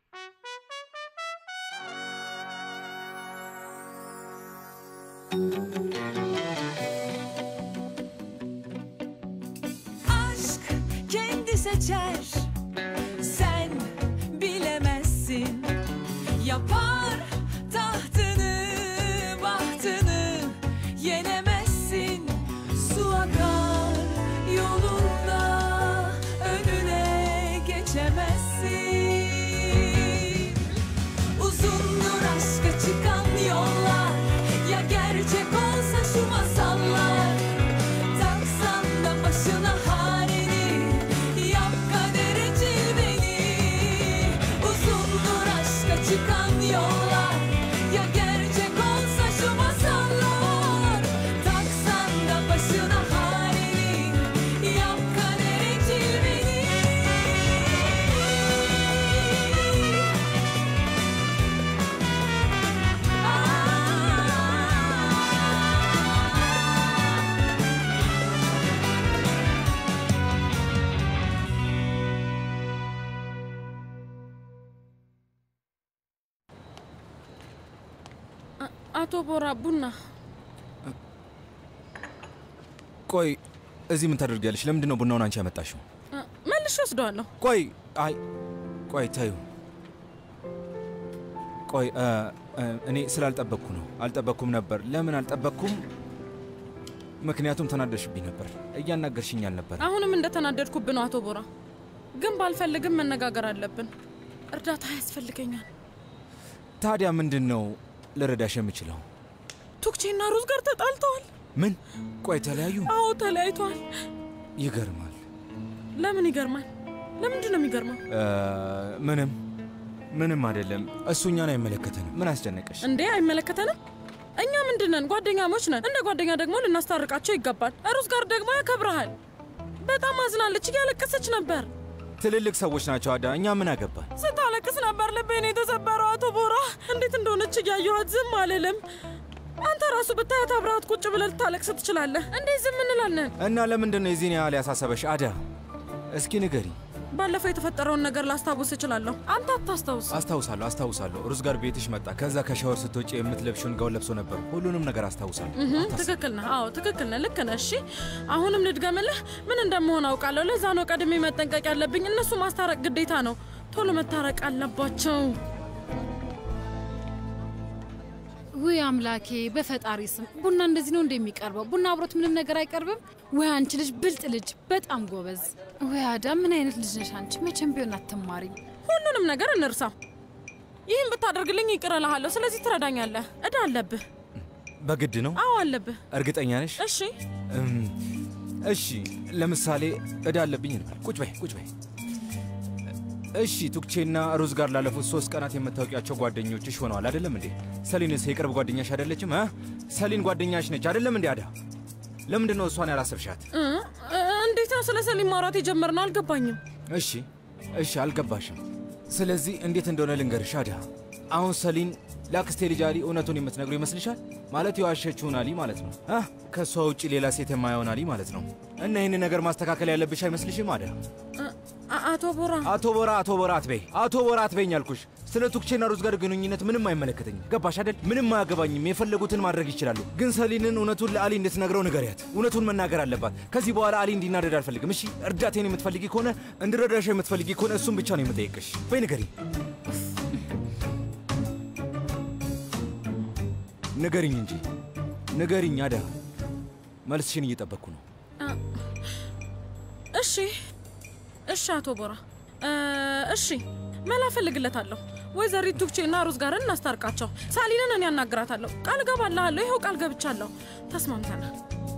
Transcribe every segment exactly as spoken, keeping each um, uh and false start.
Aşk kendi seçer, sen bilemezsin. Yapar tahtını, bahtını yenemezsin. Su akar yolunda, önüne geçemezsin. Uzundur aşka çıkan yollar, ya gerçek olsa şu masallar. Taksan da başına halini, yap kadere cilveni. Uzundur aşka çıkan yollar, ya gerçek olsa şu masallar. Taksan da başına halini, yap kadere cilveni. አቶ ቦራ ቡና ቆይ እዚህ ምን ታደርጊያለሽ? ለምንድን ነው ቡናውን አንቺ ያመጣሽው? መልሼ ወስደዋለሁ። ቆይ አይ ቆይ ታዩ ቆይ እኔ ስላልጠበቅኩ ነው። አልጠበቅኩም ነበር። ለምን አልጠበቅኩም? ምክንያቱም ተናደሽብኝ ነበር። እያናገርሽኝ አልነበር። አሁንም እንደተናደድኩብህ ነው አቶ ቦራ። ግን ባልፈልግም መነጋገር አለብን። እርዳታ ያስፈልገኛል። ታዲያ ምንድነው ልረዳሽ የምችለው? ቱክቼና ሩዝ ጋር ተጣልተዋል። ምን? ቆይ ተለያዩ? አዎ ተለያይተዋል። ይገርማል። ለምን ይገርማል? ለምንድን ነው የሚገርመው? ምንም ምንም አይደለም። እሱኛን አይመለከተንም። ምን አስጨነቀሽ? እንዴ አይመለከተንም? እኛ ምንድነን? ጓደኛሞች ነን። እንደ ጓደኛ ደግሞ ልናስታርቃቸው ይገባል። ሩዝ ጋር ደግሞ ያከብራል። በጣም አዝናለች፣ እያለቀሰች ነበር። ትልልቅ ሰዎች ናቸው አዳ። እኛ ምን አገባን? ስታለቅስ ነበር ልቤን የተሰበረው አቶ ቦራ። እንዴት እንደሆነች እያየኋት ዝም አልልም። አንተ ራሱ ብታያት አብረሃት ቁጭ ብለህ ልታለቅስ ትችላለህ። እንዴት ዝም እንላለን? እና ለምንድን ነው የዚህን ያህል ያሳሰበሽ አዳ? እስኪ ንገሪ። ባለፈው የተፈጠረውን ነገር ላስታውስ እችላለሁ። አንተ አታስታውስ? አስታውሳለሁ አስታውሳለሁ። ሩዝ ጋር ቤትሽ መጣ። ከዛ ከሻወር ስትወጪ የምትለብሽውን ጋውን ለብሶ ነበር። ሁሉንም ነገር አስታውሳለሁ። ትክክል ነህ። አዎ ትክክል ነህ። ልክ ነህ። እሺ አሁንም ልድገምልህ። ምን እንደምሆን አውቃለሁ። ለዛ ነው ቀድሜ መጠንቀቅ ያለብኝ። እነሱ ማስታረቅ ግዴታ ነው። ቶሎ መታረቅ አለባቸው። ወይ አምላኬ በፈጣሪ ስም ቡና እንደዚህ ነው እንደሚቀርበው? ቡና አብሮት ምንም ነገር አይቀርብም? ወይ አንቺ ልጅ ብልጥ ልጅ፣ በጣም ጎበዝ። ወይ አዳ ምን አይነት ልጅ ነሽ አንቺ? መቼም ቢሆን አትማሪ። ሁሉንም ነገር እንርሳ። ይህን ብታደርግልኝ ይቅር እልሃለሁ። ስለዚህ ትረዳኛለህ። እዳ አለብህ። በግድ ነው? አዎ አለብህ። እርግጠኛ ነሽ? እሺ እሺ። ለምሳሌ እዳ አለብኝ እንበል። ቁጭ በይ ቁጭ በይ። እሺ ቱክቼና ሩዝ ጋር ላለፉት ሶስት ቀናት የምታውቂያቸው ጓደኞችሽ ሆነዋል አይደለም እንዴ? ሰሊንስ የቅርብ ጓደኛሽ አይደለችም? አ ሰሊን ጓደኛሽ ነች አይደለም እንዴ? አዳ ለምንድን ነው እሷን ያላሰብሻት? እንዴት ነው ስለ ሰሊን ማውራት የጀመርነው? አልገባኝም። እሺ እሺ አልገባሽም። ስለዚህ እንዴት እንደሆነ ልንገርሽ አዳ። አሁን ሰሊን ለአክስቴ ልጅ አሊ እውነቱን የምትነግሩ ይመስልሻል? ማለት የዋሸችውን አሊ ማለት ነው። አ ከሷ ውጪ ሌላ ሴት የማይሆን አሊ ማለት ነው። እና ይህን ነገር ማስተካከል ያለብሽ አይመስልሽም አዳ? አቶ ቦራ አቶ ቦራ አቶ ቦራ አትበይ። አቶ ቦራ አትበይኝ አልኩሽ። ስለ ቱክቼና ሩዝ ጋር ግንኙነት ምንም አይመለከተኝም። ገባሽ አይደል? ምንም አያገባኝም። የፈለጉትን ማድረግ ይችላሉ። ግን ሰሊንን እውነቱን ለአሊ እንድትነግረው ንገሪያት። እውነቱን መናገር አለባት። ከዚህ በኋላ አሊ እንዲናደድ አልፈልግም። እሺ እርዳቴን የምትፈልጊ ከሆነ እንድረዳሽ የምትፈልጊ ከሆነ እሱን ብቻ ነው የምጠይቅሽ። በይ ንገሪ ንገሪኝ እንጂ ንገሪኝ አዳ። መልስሽን እየጠበቅኩ ነው። እሺ እሺ አቶ ቦራ እሺ መላ ፈልግለታለሁ። ወይዘሪት ቱክቼና ሩዝ ጋርን እናስታርቃቸው። ሳሊንን እኔ ያናግራታለሁ። ቃል ገባልሃለሁ። ይሄው ቃል ገብቻለሁ። ተስማምተናል።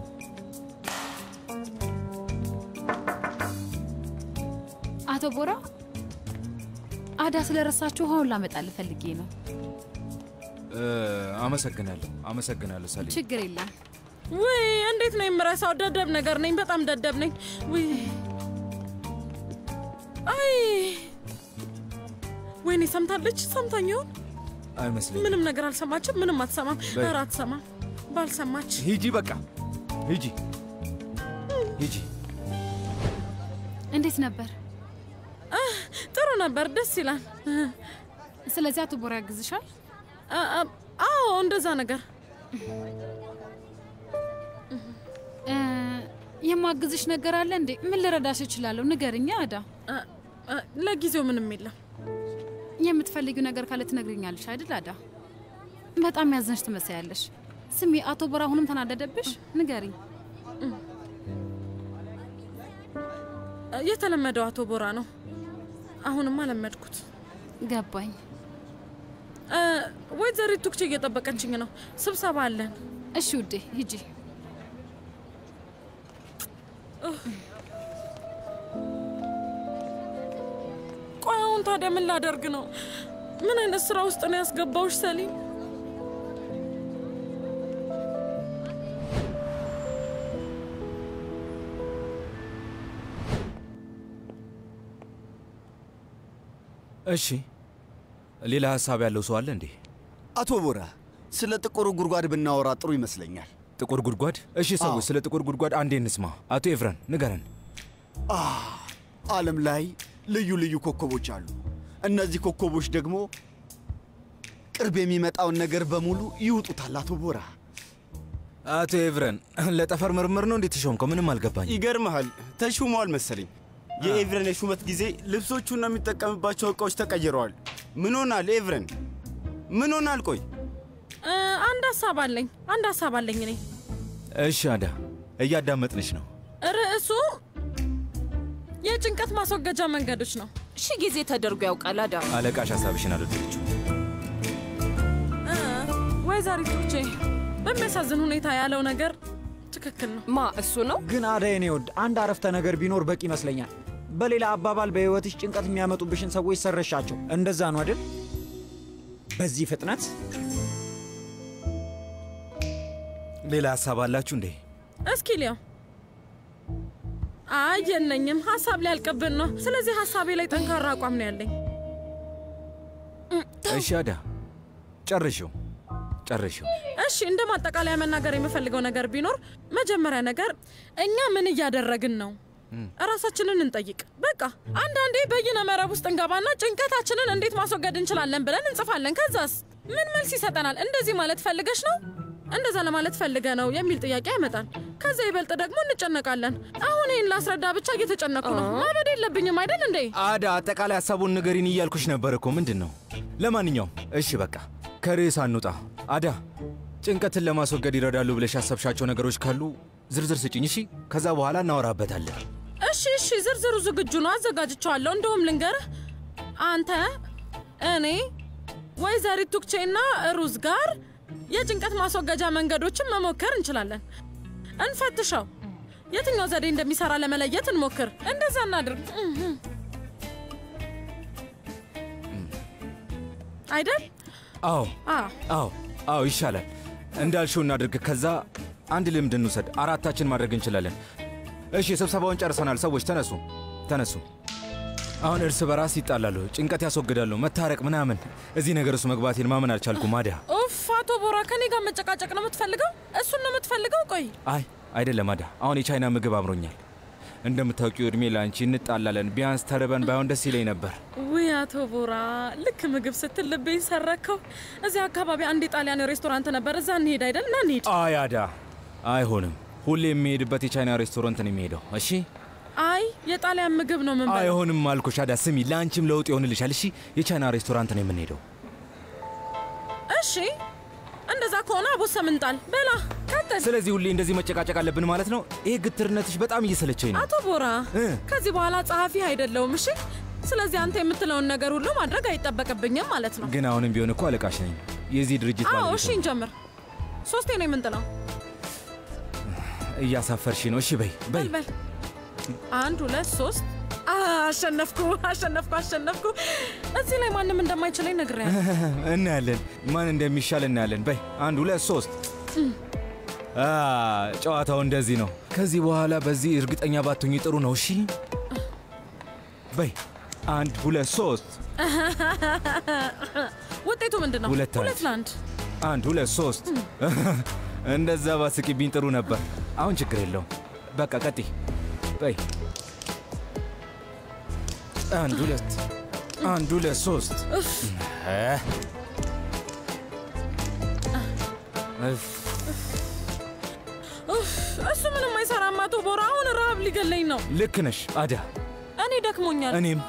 አቶ ቦራ አዳ ስለረሳችሁ ውሃውን ላመጣልህ ፈልጌ ነው። አመሰግናለሁ አመሰግናለሁ ሰሊን። ችግር የለም። ወይ እንዴት ነው የምረሳው? ደደብ ነገር ነኝ። በጣም ደደብ ነኝ። ወይ አይ ወይኔ ሰምታለች። ሰምታኝ ይሆን? አይመስልም። ምንም ነገር አልሰማችም። ምንም አትሰማም። ኧረ አትሰማም። ባልሰማች ሂጂ በቃ ሂጂ ሂጂ። እንዴት ነበር? ጥሩ ነበር። ደስ ይላል። ስለዚህ አቶ ቦራ ያግዝሻል? አዎ እንደዛ ነገር። የማግዝሽ ነገር አለ እንዴ? ምን ልረዳሽ እችላለሁ? ንገሪኝ አዳ። ለጊዜው ምንም የለም። የምትፈልጊው ነገር ካለ ትነግሪኛለሽ አይደል አዳ? በጣም ያዘንሽ ትመስያለሽ። ስሚ አቶ ቦራ አሁንም ተናደደብሽ? ንገሪኝ። የተለመደው አቶ ቦራ ነው። አሁንም አለመድኩት። ገባኝ። ወይዘሪት ቱክቼ እየጠበቀችኝ ነው። ስብሰባ አለን። እሺ ውዴ ሂጂ። ቆይ አሁን ታዲያ ምን ላደርግ ነው? ምን አይነት ስራ ውስጥ ነው ያስገባውሽ ሰሊም? እሺ ሌላ ሐሳብ ያለው ሰው አለ እንዴ? አቶ ቦራ ስለ ጥቁሩ ጉድጓድ ብናወራ ጥሩ ይመስለኛል። ጥቁር ጉድጓድ? እሺ ሰዎች ስለ ጥቁር ጉድጓድ አንዴ እንስማ። አቶ ኤፍረን ንገረን። ዓለም ላይ ልዩ ልዩ ኮከቦች አሉ። እነዚህ ኮከቦች ደግሞ ቅርብ የሚመጣውን ነገር በሙሉ ይውጡታል። አቶ ቦራ አቶ ኤፍረን ለጠፈር ምርምር ነው እንዴት ተሾምከው? ምንም አልገባኝ። ይገርምሃል ተሾመዋል መሰለኝ። የኤቭረን የሹመት ጊዜ ልብሶቹና የሚጠቀምባቸው እቃዎች ተቀይረዋል። ምን ሆናል ኤቭረን? ምን ሆናል? ቆይ አንድ ሐሳብ አለኝ። አንድ ሐሳብ አለኝ እኔ። እሺ አዳ እያዳመጥንሽ ነው። ርዕሱ የጭንቀት ማስወገጃ መንገዶች ነው። እሺ ጊዜ ተደርጎ ያውቃል አዳ። አለቃሽ ሐሳብሽን አልወደደችው። ወይዘሪት ቱክቼ በሚያሳዝን ሁኔታ ያለው ነገር ትክክል ነው። ማ እሱ ነው? ግን አዳ የኔ ወድ አንድ አረፍተ ነገር ቢኖር በቂ ይመስለኛል። በሌላ አባባል በህይወትሽ ጭንቀት የሚያመጡብሽን ሰዎች ሰረሻቸው። እንደዛ ነው አይደል? በዚህ ፍጥነት ሌላ ሐሳብ አላችሁ እንዴ? እስኪ ሊያው። አይ የለኝም። ሐሳብ ሊያልቅብን ነው። ስለዚህ ሐሳቤ ላይ ጠንካራ አቋም ነው ያለኝ። እሺ አዳ ጨርሽው ጨርሽው። እሺ እንደ ማጠቃለያ መናገር የምፈልገው ነገር ቢኖር መጀመሪያ ነገር እኛ ምን እያደረግን ነው? ራሳችንን እንጠይቅ። በቃ አንዳንዴ በይነ መረብ ውስጥ እንገባና ጭንቀታችንን እንዴት ማስወገድ እንችላለን ብለን እንጽፋለን። ከዛስ ምን መልስ ይሰጠናል? እንደዚህ ማለት ፈልገሽ ነው? እንደዛ ለማለት ፈልገ ነው የሚል ጥያቄ ያመጣል። ከዛ ይበልጥ ደግሞ እንጨነቃለን። አሁን ይህን ላስረዳ ብቻ እየተጨነቁ ነው። ማበድ የለብኝም አይደል እንዴ? አዳ አጠቃላይ ሐሳቡን ንገሪን እያልኩሽ ነበር እኮ። ምንድን ነው? ለማንኛውም እሺ በቃ ከርዕስ አንውጣ። አዳ ጭንቀትን ለማስወገድ ይረዳሉ ብለሽ ያሰብሻቸው ነገሮች ካሉ ዝርዝር ስጭኝ እሺ? ከዛ በኋላ እናወራበታለን። እሺ እሺ ዝርዝሩ ዝግጁ ነው፣ አዘጋጅቼዋለሁ። እንደውም ልንገርህ፣ አንተ እኔ ወይዘሪት ቱክቼና ሩዝ ጋር የጭንቀት ማስወገጃ መንገዶችን መሞከር እንችላለን። እንፈትሸው። የትኛው ዘዴ እንደሚሰራ ለመለየት እንሞክር። እንደዛ እናድርግ አይደል? አዎ አዎ አዎ ይሻላል። እንዳልሽው እናድርግ። ከዛ አንድ ልምድ እንውሰድ። አራታችን ማድረግ እንችላለን። እሺ ስብሰባውን ጨርሰናል። ሰዎች ተነሱ ተነሱ። አሁን እርስ በራስ ይጣላሉ፣ ጭንቀት ያስወግዳሉ፣ መታረቅ ምናምን። እዚህ ነገር ውስጥ መግባቴን ማመን አልቻልኩም። አዳ ኡፍ አቶ ቦራ ከኔ ጋር መጨቃጨቅ ነው የምትፈልገው? እሱን ነው የምትፈልገው? ቆይ አይ አይደለም አዳ፣ አሁን የቻይና ምግብ አምሮኛል። እንደምታውቂው እድሜ ላንቺ እንጣላለን። ቢያንስ ተርበን ባይሆን ደስ ይለኝ ነበር። ውይ አቶ ቦራ ልክ ምግብ ስትል ልቤን ሰረከው። እዚህ አካባቢ አንድ የጣሊያን ሬስቶራንት ነበር። እዛ እንሄድ አይደል? ና እንሄድ። አይ አዳ አይሆንም። ሁሌ የሚሄድበት የቻይና ሬስቶራንት ነው የሚሄደው። እሺ አይ የጣሊያን ምግብ ነው ምን በል። አይሆንም አልኩሽ አዳ። ስሚ ለአንቺም ለውጥ ይሆንልሻል። እሺ የቻይና ሬስቶራንት ነው የምንሄደው። እሺ እንደዛ ከሆነ አቦሰ ምንጣል በላ ቀጥል። ስለዚህ ሁሌ እንደዚህ መጨቃጨቅ አለብን ማለት ነው? ይሄ ግትርነትሽ በጣም እየሰለቸኝ ነው። አቶ ቦራ ከዚህ በኋላ ጸሐፊ አይደለሁም። እሺ ስለዚህ አንተ የምትለውን ነገር ሁሉ ማድረግ አይጠበቅብኝም ማለት ነው። ግን አሁንም ቢሆን እኮ አለቃሽ ነኝ የዚህ ድርጅት ባለቤት። አዎ እሺ እንጀምር። ሶስቴ ነው የምንጥለው። እያሳፈርሽ ነው። እሺ በይ በይ በል አንድ ሁለት ሶስት። አሸነፍኩ አሸነፍኩ አሸነፍኩ። እዚህ ላይ ማንም እንደማይችለኝ ነግሬያለሁ። እናያለን፣ ማን እንደሚሻል እናያለን። በይ አንድ ሁለት ሶስት። አ ጨዋታው እንደዚህ ነው። ከዚህ በኋላ በዚህ እርግጠኛ ባትሆኚ ጥሩ ነው። እሺ በይ አንድ ሁለት ሶስት። ውጤቱ ምንድን ነው? ሁለት ለአንድ። አንድ ሁለት ሶስት። እንደዛ ባስቂብኝ ጥሩ ነበር። አሁን ችግር የለውም። በቃ ቀጥይ በይ አንድ ሁለት አንድ ሁለት ሶስት እሱ ምንም አይሰራም አቶ ቦራ። አሁን ረሃብ ሊገለኝ ነው። ልክ ነሽ አዳ። እኔ ደክሞኛል። እኔም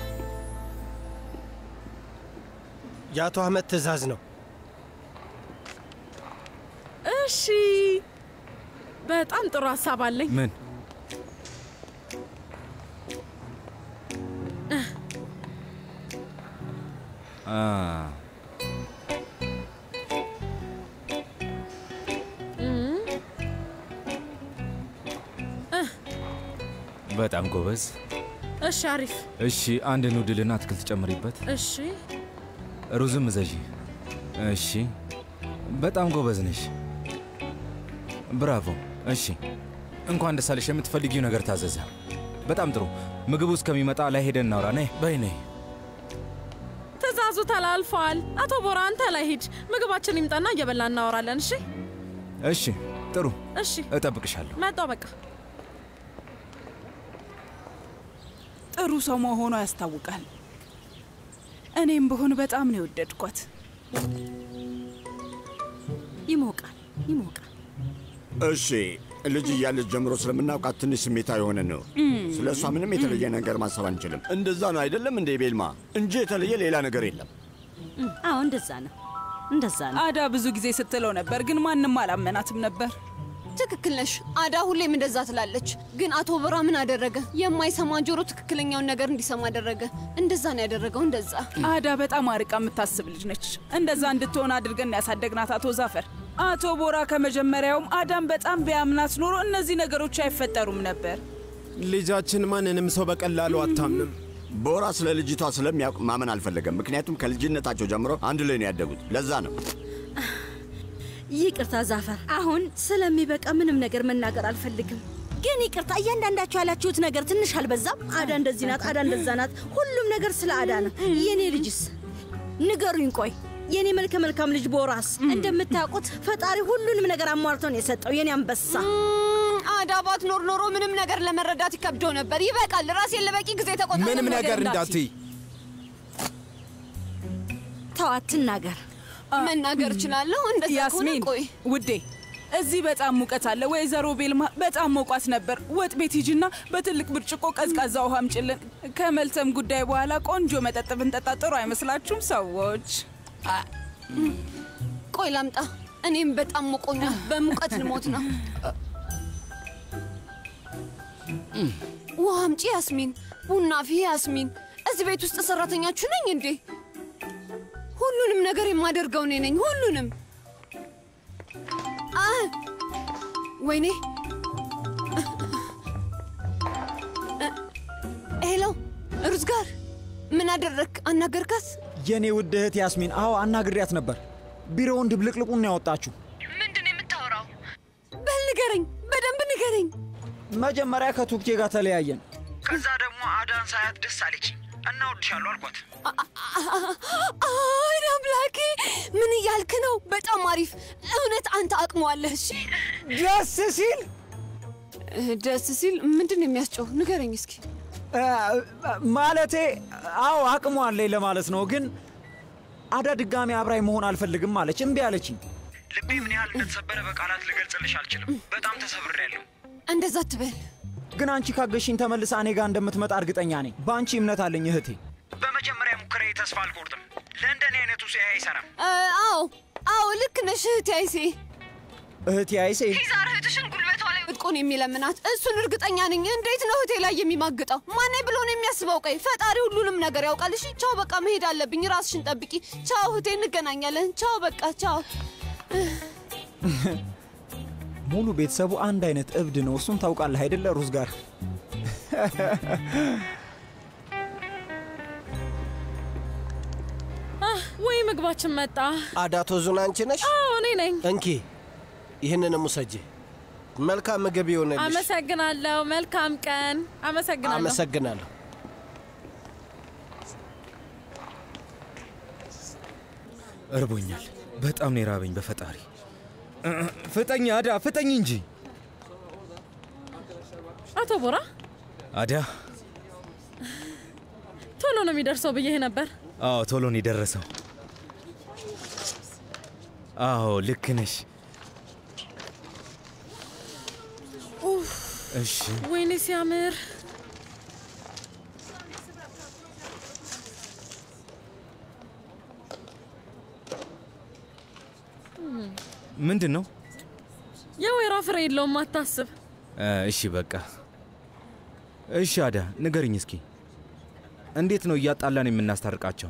የአቶ አህመድ ትዕዛዝ ነው። እሺ፣ በጣም ጥሩ ሀሳብ አለኝ። ምን? አ በጣም ጎበዝ። እሺ፣ አሪፍ። እሺ፣ አንድ ኑድልና አትክልት ጨምሪበት። እሺ፣ ሩዝም እዘዢ። እሺ፣ በጣም ጎበዝ ነሽ። ብራቮ። እሺ፣ እንኳን ደስ አለሽ። የምትፈልጊው ነገር ታዘዘ። በጣም ጥሩ። ምግቡ እስከሚመጣ ላይ ሄደን እናውራ። ነይ በይ ነይ። ትዕዛዙ ተላልፏል። አቶ ቦራ አንተ ላይ ሂድ። ምግባችን ይምጣና እየበላ እናወራለን። እሺ እሺ፣ ጥሩ። እሺ፣ እጠብቅሻለሁ። መጣሁ። በቃ ጥሩ ሰው መሆኗ ያስታውቃል። እኔም ብሆን በጣም ነው የወደድኳት። ይሞቃል ይሞቃል። እሺ፣ ልጅ እያለች ጀምሮ ስለምናውቃት ትንሽ ስሜታዊ የሆነ ነው። ስለ እሷ ምንም የተለየ ነገር ማሰብ አንችልም። እንደዛ ነው አይደለም እንዴ ቤልማ? እንጂ የተለየ ሌላ ነገር የለም። አዎ እንደዛ ነው እንደዛ ነው። አዳ ብዙ ጊዜ ስትለው ነበር፣ ግን ማንም አላመናትም ነበር። ትክክል ነሽ። አዳ ሁሌም እንደዛ ትላለች። ግን አቶ ቦራ ምን አደረገ? የማይሰማ ጆሮ ትክክለኛውን ነገር እንዲሰማ አደረገ። እንደዛ ነው ያደረገው። እንደዛ አዳ በጣም አርቃ የምታስብ ልጅ ነች። እንደዛ እንድትሆን አድርገን ያሳደግናት አቶ ዛፈር። አቶ ቦራ ከመጀመሪያውም አዳም በጣም ቢያምናት ኖሮ እነዚህ ነገሮች አይፈጠሩም ነበር። ልጃችን ማንንም ሰው በቀላሉ አታምንም። ቦራ ስለ ልጅቷ ስለሚያውቅ ማመን አልፈለገም። ምክንያቱም ከልጅነታቸው ጀምሮ አንድ ላይ ነው ያደጉት። ለዛ ነው። ይቅርታ ዛፈር፣ አሁን ስለሚበቃ ምንም ነገር መናገር አልፈልግም። ግን ይቅርታ፣ እያንዳንዳችሁ ያላችሁት ነገር ትንሽ አልበዛም? አዳ እንደዚህ ናት፣ አዳ እንደዛ ናት። ሁሉም ነገር ስለ አዳ ነው። የኔ ልጅስ ንገሩኝ። ቆይ የኔ መልከ መልካም ልጅ ቦራስ? እንደምታውቁት ፈጣሪ ሁሉንም ነገር አሟርቶ ነው የሰጠው። የኔ አንበሳ አዳ ባትኖር ኖሮ ምንም ነገር ለመረዳት ይከብደው ነበር። ይበቃል። ራሴን ለበቂ ጊዜ ተቆጣጣሪ። ምንም ነገር እንዳትይ። ተዋት ትናገር። መናገር እችላለሁ። እንደዛ ከሆነ ያስሚን ቆይ ውዴ፣ እዚህ በጣም ሙቀት አለ። ወይዘሮ ቤልማ በጣም ሞቋት ነበር። ወጥ ቤት ሂጂና በትልቅ ብርጭቆ ቀዝቃዛ ውሃ አምጪልን። ከመልተም ጉዳይ በኋላ ቆንጆ መጠጥ ብንጠጣ ጥሩ አይመስላችሁም ሰዎች? ቆይ ላምጣ። እኔም በጣም ሞቆኛል። በሙቀት ልሞት ነው። ውሃ አምጪ ያስሚን። ቡና ፊ ያስሚን። እዚህ ቤት ውስጥ ሰራተኛችሁ ነኝ እንዴ? ሁሉንም ነገር የማደርገው እኔ ነኝ። ሁሉንም። አ ወይኔ። ሄሎ ሩዝ ጋር ምን አደረክ? አናገርካት? የኔ ውድ እህት ያስሚን፣ አዎ አናግሪያት ነበር። ቢሮውን ድብልቅልቁን ነው ያወጣችሁ። ምንድን የምታወራው? በል ንገረኝ፣ በደንብ ንገረኝ። መጀመሪያ ከቱክቴ ጋር ተለያየን። ከዛ ደግሞ አዳን ሳያት ደስ አለችኝ እና እወድሻለሁ አልኳት። አይ አምላኬ፣ ምን እያልክ ነው? በጣም አሪፍ። እውነት አንተ አቅመዋለህ። እሺ፣ ደስ ሲል ደስ ሲል ምንድን ነው የሚያስጨው? ንገረኝ እስኪ። ማለቴ አዎ አቅሙ አለኝ ለማለት ነው። ግን አዳ ድጋሚ አብራይ መሆን አልፈልግም አለች። እምቢ አለችኝ። ልቤ ምን ያህል እንደተሰበረ በቃላት ልገልጽልሽ አልችልም። በጣም ተሰብሬያለሁ። እንደዛ አትበል። ግን አንቺ ካገሽኝ ተመልሳ እኔ ጋር እንደምትመጣ እርግጠኛ ነኝ። በአንቺ እምነት አለኝ እህቴ። በመጀመሪያ ሙከራዬ ተስፋ አልቆርጥም። ለእንደኔ አይነቱ ሲያይ አይሰራም። አዎ አዎ፣ ልክ ነሽ እህቴ አይሴ። እህቴ አይሴ ዛር እህትሽን ጉልበቷ ላይ ወድቆን የሚለምናት እሱን እርግጠኛ ነኝ። እንዴት ነው እህቴ ላይ የሚማግጠው? ማን ብሎ ነው የሚያስበው? ቀይ ፈጣሪ ሁሉንም ነገር ያውቃል። እሺ ቻው፣ በቃ መሄድ አለብኝ። ራስሽን ጠብቂ። ቻው እህቴ፣ እንገናኛለን። ቻው፣ በቃ ቻው። ሙሉ ቤተሰቡ አንድ አይነት እብድ ነው። እሱን ታውቃለህ አይደለ ሩዝ ጋር? ወይ ምግባችን መጣ። አዳቶ ዙን አንቺ ነሽ? አዎ እኔ ነኝ። እንኪ ይህንንም ውሰጂ። መልካም ምግብ ይሆንልሽ። አመሰግናለሁ። መልካም ቀን። አመሰግናለሁ። አመሰግናለሁ። እርቦኛል። በጣም ነው የራበኝ። በፈጣሪ ፍጠኝ አዳ፣ ፍጠኝ እንጂ። አቶ ቦራ አዳ ቶሎ ነው የሚደርሰው ብዬ ነበር። አዎ ቶሎ ነው የደረሰው። አዎ ልክ ነሽ። ኡፍ እሺ ወይኔ ሲያምር። ምንድን ነው? የወይራ ፍሬ የለውም አታስብ። እሺ በቃ እሺ። አዳ ንገርኝ እስኪ እንዴት ነው እያጣላን የምናስታርቃቸው?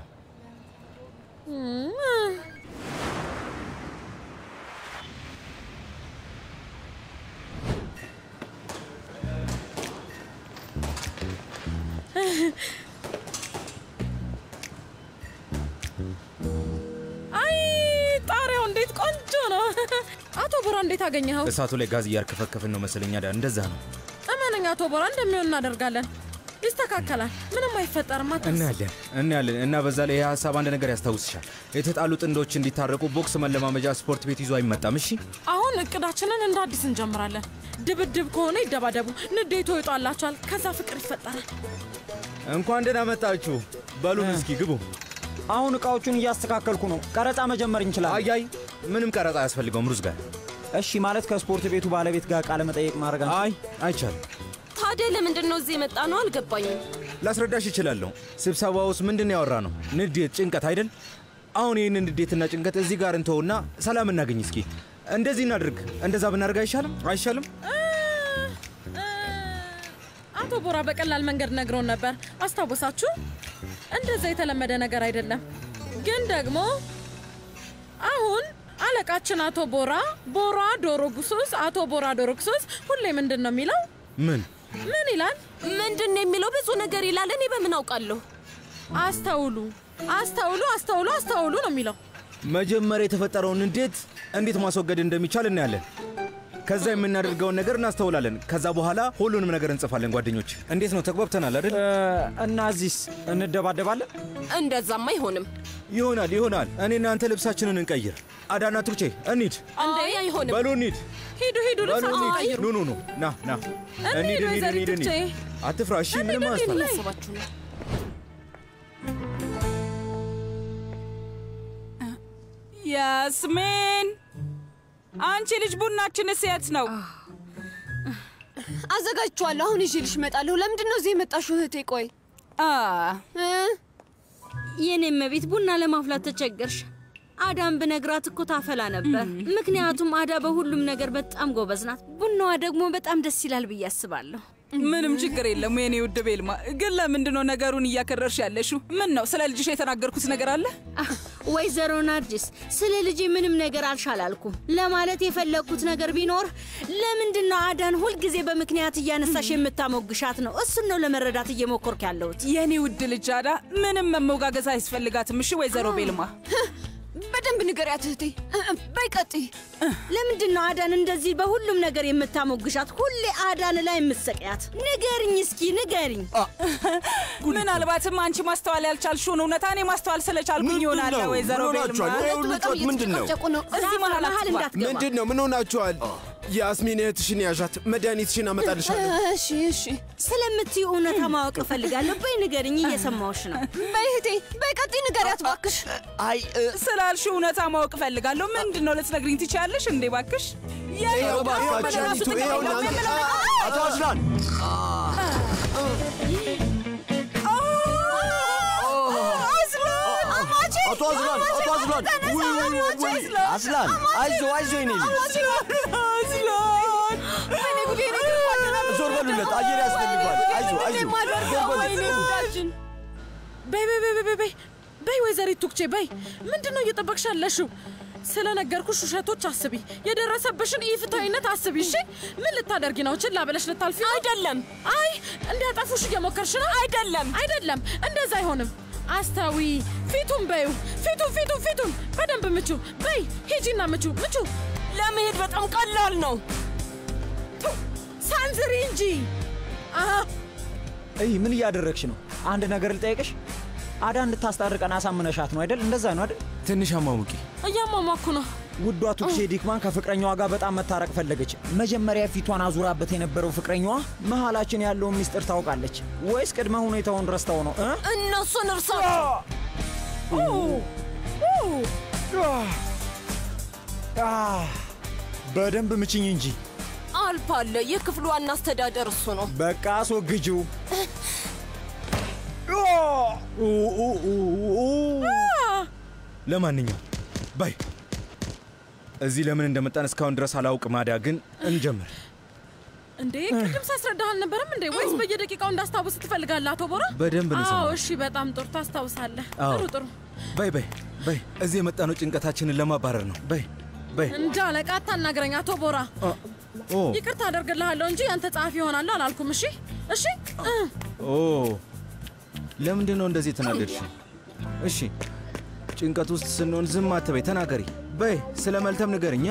አይ ጣሪያው እንዴት ቆንጆ ነው። አቶ ቦራ እንዴት አገኘኸው? እሳቱ ላይ ጋዝ እያርከፈከፍን ነው መሰለኝ። አዳ እንደዛ ነው። እመነኝ አቶ ቦራ እንደሚሆን እናደርጋለን። ይስተካከላል። ምንም አይፈጠርም። አታስብ። እናያለን እናያለን። እና በዛ ላይ ይህ ሀሳብ አንድ ነገር ያስታውስሻል። የተጣሉ ጥንዶች እንዲታረቁ ቦክስ መለማመጃ ስፖርት ቤት ይዞ አይመጣም። እሺ አሁን እቅዳችንን እንደ አዲስ እንጀምራለን። ድብድብ ከሆነ ይደባደቡ፣ ንዴቱ ይወጣላቸዋል። ከዛ ፍቅር ይፈጠራል። እንኳን ደህና መጣችሁ። በሉን እስኪ ግቡ። አሁን እቃዎቹን እያስተካከልኩ ነው። ቀረጻ መጀመር እንችላለን። አያይ ምንም ቀረጻ አያስፈልገውም ሩዝ ጋር። እሺ ማለት ከስፖርት ቤቱ ባለቤት ጋር ቃለ መጠየቅ ማድረግ አይ አይቻልም። ታዲያ ለምንድን ነው እዚህ የመጣ ነው? አልገባኝም። ላስረዳሽ እችላለሁ። ስብሰባ ውስጥ ምንድን ነው ያወራ ነው? ንዴት፣ ጭንቀት አይደል? አሁን ይህንን ንዴትና ጭንቀት እዚህ ጋር እንተውና ሰላም እናገኝ። እስኪ እንደዚህ እናድርግ። እንደዛ ብናደርግ አይሻልም? አይሻልም? አቶ ቦራ በቀላል መንገድ ነግሮን ነበር። አስታውሳችሁ? እንደዛ የተለመደ ነገር አይደለም። ግን ደግሞ አሁን አለቃችን አቶ ቦራ ቦራ ዶሮጉሶስ አቶ ቦራ ዶሮጉሶስ ሁሌ ምንድን ነው የሚለው? ምን ምን ይላል? ምንድን ነው የሚለው? ብዙ ነገር ይላል። እኔ በምን አውቃለሁ? አስተውሉ አስተውሉ አስተውሉ አስተውሉ ነው የሚለው። መጀመሪያ የተፈጠረውን ንዴት እንዴት ማስወገድ እንደሚቻል እናያለን። ከዛ የምናደርገውን ነገር እናስተውላለን። ከዛ በኋላ ሁሉንም ነገር እንጽፋለን። ጓደኞች እንዴት ነው? ተግባብተናል አይደል? እና እዚህስ እንደባደባለን? እንደዛማ አይሆንም። ይሆናል ይሆናል። እኔ እናንተ ልብሳችንን እንቀይር። አዳና ቱርቼ እንሂድ። እንዴ አይሆንም። በሉ እንሂድ። ሂዱ ሂዱ። ልብሳችንን ቀይሩ። ኑ ኑ ኑ ና ና እንሂድ እንሂድ እንሂድ። አትፍራ እሺ። ምንም አያስፈልግም። ያስሚን አንቺ ልጅ ቡናችንስ የት ነው? አዘጋጅቼዋለሁ። አሁን ይዤልሽ እመጣለሁ። ለምንድን ነው እዚህ የመጣሽው እህቴ? ቆይ የኔም ቤት ቡና ለማፍላት ተቸገርሽ። አዳም ብነግራት እኮ ታፈላ ነበር። ምክንያቱም አዳ በሁሉም ነገር በጣም ጎበዝ ናት። ቡናዋ ደግሞ በጣም ደስ ይላል ብዬ አስባለሁ። ምንም ችግር የለም የኔ ውድ ቤልማ። ግን ለምንድን ነው ነገሩን እያከረርሽ ያለሽው? ምን ነው ስለ ልጅሽ የተናገርኩት ነገር አለ? ወይዘሮ ናርጂስ ስለ ልጄ ምንም ነገር አልሻላልኩም። ለማለት የፈለግኩት ነገር ቢኖር ለምንድን ነው አዳን ሁልጊዜ በምክንያት እያነሳሽ የምታሞግሻት ነው። እሱን ነው ለመረዳት እየሞከርኩ ያለሁት። የኔ ውድ ልጅ አዳ ምንም መሞጋገዝ አያስፈልጋትም። እሺ ወይዘሮ ቤልማ በደንብ ንገሪያት እህቴ። በይ ቀጥይ። ለምንድን ነው አዳን እንደዚህ በሁሉም ነገር የምታሞግሻት? ሁሌ አዳን ላይ የምትሰቅያት? ንገሪኝ እስኪ ንገሪኝ። ምናልባትም አንቺ ማስተዋል ያልቻልሽውን እውነታ እኔ ማስተዋል ስለቻልኩኝ ይሆናል። ወይዘሮ ቤልማ ምንድን ነው? እዚህ መሀል እንዳትገባ። ምንድን ነው? ምን ሆናችኋል? ያስሚን እህትሽን ያዣት፣ መድኃኒትሽን አመጣልሻለሁ። እሺ እሺ። ስለምትዩ እውነታ ማወቅ እፈልጋለሁ። በይ ንገሪኝ፣ እየሰማሁሽ ነው። በይ እህቴ በይ ቀጥይ፣ ንገሪያት እባክሽ። አይ ስላልሽው እውነታ ማወቅ እፈልጋለሁ። ምንድን ነው ልትነግሪኝ ትችያለሽ እንዴ? እባክሽ ይኸው እባካችሁ ያኒቱ ይኸው እናንተ አቶ አዝላን አቶ አዝላን አቶ አዝላን ውይ ውይ ውይ አዝላን አይዞ አይዞ የኔ ልጅ አዝላን እኔ ጉዴ ነው። ዞር በሉለት፣ አየር ያስፈልገዋል። አይዞ አይዞ ዞር በሉለት። በይ በይ በይ በይ በይ በይ ወይዘሪት ቱክቼ በይ። ምንድን ነው እየጠበቅሽ ያለሽው? ስለነገርኩሽ ውሸቶች አስቢ፣ የደረሰብሽን ኢፍትሐዊነት አስቢ። እሺ ምን ልታደርጊ ነው? ችላ ብለሽ ልታልፊ ነው? አይደለም። አይ እንዲያጠፉሽ እየሞከርሽ ነው? አይደለም አይደለም፣ እንደዛ አይሆንም። አስታዊ ፊቱን በዩ፣ ፊቱን ፊቱን ፊቱን በደንብ ምቹ። በይ ሂጂና ምቹ ምቹ። ለመሄድ በጣም ቀላል ነው። ሳንዝሪ እንጂ። እይ ምን እያደረግሽ ነው? አንድ ነገር ልጠይቅሽ። አዳ እንድታስታርቀን አሳምነሻት ነው አይደል? እንደዛ ነው አይደል? ትንሽ አሟሙቂ። እያሟሟኩ ነው። ውዷ ቱክሼ ዲክማን ከፍቅረኛዋ ጋር በጣም መታረቅ ፈለገች። መጀመሪያ ፊቷን አዙራበት የነበረው ፍቅረኛዋ መሃላችን ያለውን ሚስጥር ታውቃለች ወይስ ቅድመ ሁኔታውን ረስተው ነው? እነሱን እርሳቸው። በደንብ ምችኝ እንጂ። አልፓለ የክፍሉ ዋና አስተዳደር እሱ ነው። በቃ አስወግጂው። ለማንኛውም ባይ እዚህ ለምን እንደመጣን እስካሁን ድረስ አላውቅም። አዳ ግን እንጀምር። እንዴ ቅድም ሳስረዳህ አልነበረም እንዴ? ወይስ በየደቂቃው እንዳስታውስ ትፈልጋለህ አቶ ቦራ? በደንብ ነው። አዎ እሺ፣ በጣም ጥሩ ታስታውሳለህ። ጥሩ ጥሩ። ባይ ባይ ባይ እዚህ የመጣነው ጭንቀታችንን ለማባረር ነው። ባይ ባይ እንደ አለቃ አታናግረኝ አቶ ቦራ። ኦ ይቅርታ አደርግልሃለሁ እንጂ አንተ ጸሐፊ ይሆናል አላልኩም። እሺ እሺ። ኦ ለምንድን ነው እንደዚህ ተናደድሽ? እሺ ጭንቀት ውስጥ ስንሆን ዝም አትበይ፣ ተናገሪ። በይ ስለ መልተም ንገርኛ።